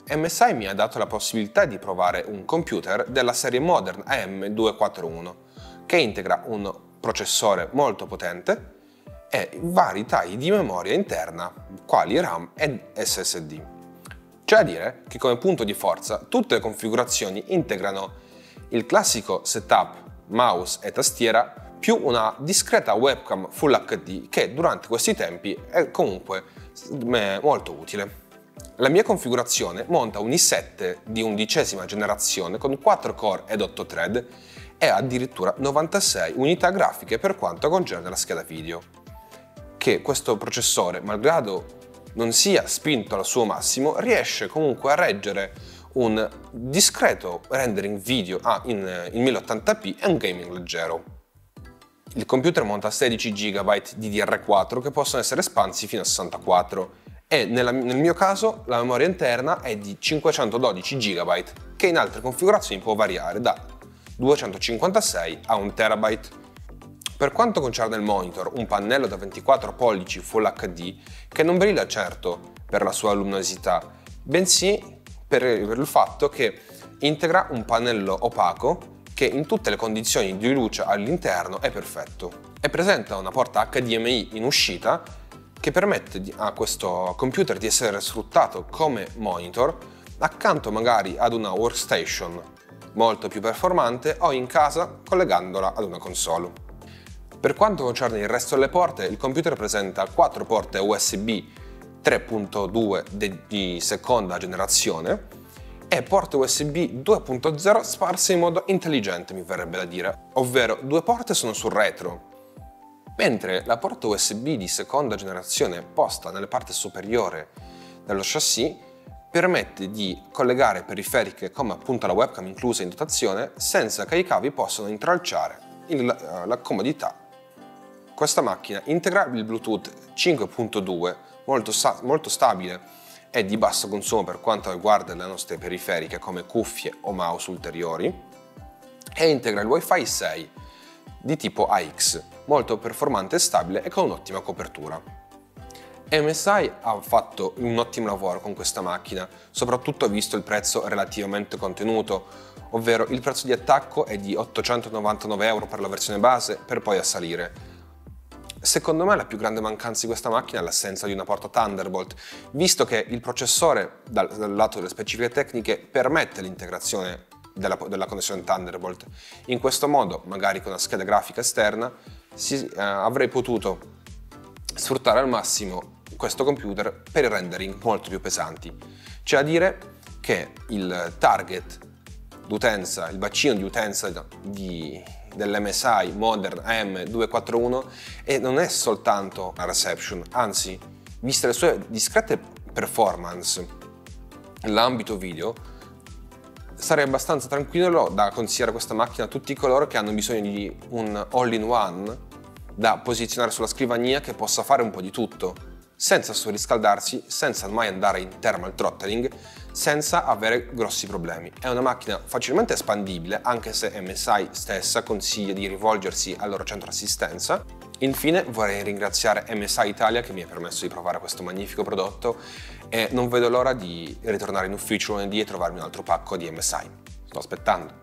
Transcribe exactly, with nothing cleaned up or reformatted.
M S I mi ha dato la possibilità di provare un computer della serie Modern A M duecentoquarantuno che integra un processore molto potente e vari tagli di memoria interna, quali RAM ed S S D. C'è da dire che come punto di forza tutte le configurazioni integrano il classico setup mouse e tastiera più una discreta webcam Full H D che durante questi tempi è comunque molto utile. La mia configurazione monta un i sette di undicesima generazione con quattro core ed otto thread e addirittura novantasei unità grafiche per quanto concerne la scheda video, che questo processore, malgrado non sia spinto al suo massimo, riesce comunque a reggere un discreto rendering video in, in mille ottanta p e un gaming leggero. Il computer monta sedici giga di D D R quattro che possono essere espansi fino a sessantaquattro e nella, nel mio caso la memoria interna è di cinquecentododici giga che in altre configurazioni può variare da duecentocinquantasei a un terabyte. Per quanto concerne il monitor, un pannello da ventiquattro pollici Full H D che non brilla certo per la sua luminosità, bensì per, per il fatto che integra un pannello opaco che in tutte le condizioni di luce all'interno è perfetto e presenta una porta H D M I in uscita che permette a questo computer di essere sfruttato come monitor accanto magari ad una workstation molto più performante o in casa collegandola ad una console. Per quanto concerne il resto delle porte, il computer presenta quattro porte U S B tre punto due di seconda generazione e porte U S B due punto zero sparse in modo intelligente, mi verrebbe da dire, ovvero due porte sono sul retro, mentre la porta U S B di seconda generazione posta nella parte superiore dello chassis permette di collegare periferiche come appunto la webcam inclusa in dotazione senza che i cavi possano intralciare il, la comodità. Questa macchina integra il Bluetooth cinque punto due molto, molto stabile e di basso consumo per quanto riguarda le nostre periferiche come cuffie o mouse ulteriori e integra il Wi-Fi sei di tipo A X, molto performante e stabile e con un'ottima copertura. M S I ha fatto un ottimo lavoro con questa macchina, soprattutto visto il prezzo relativamente contenuto, ovvero il prezzo di attacco è di ottocentonovantanove euro per la versione base per poi salire. Secondo me la più grande mancanza di questa macchina è l'assenza di una porta Thunderbolt, visto che il processore, dal, dal lato delle specifiche tecniche, permette l'integrazione della, della connessione Thunderbolt. In questo modo, magari con una scheda grafica esterna, si, eh, avrei potuto sfruttare al massimo questo computer per i rendering molto più pesanti. C'è da dire che il target d'utenza, il bacino di utenza di dell'M S I Modern A M duecentoquarantuno e non è soltanto la reception, anzi, viste le sue discrete performance nell'ambito video, sarei abbastanza tranquillo da consigliare questa macchina a tutti coloro che hanno bisogno di un all-in-one da posizionare sulla scrivania che possa fare un po' di tutto, senza surriscaldarsi, senza mai andare in thermal throttling, senza avere grossi problemi. È una macchina facilmente espandibile, anche se M S I stessa consiglia di rivolgersi al loro centro assistenza. Infine vorrei ringraziare M S I Italia che mi ha permesso di provare questo magnifico prodotto e non vedo l'ora di ritornare in ufficio lunedì e trovarmi un altro pacco di M S I. Sto aspettando.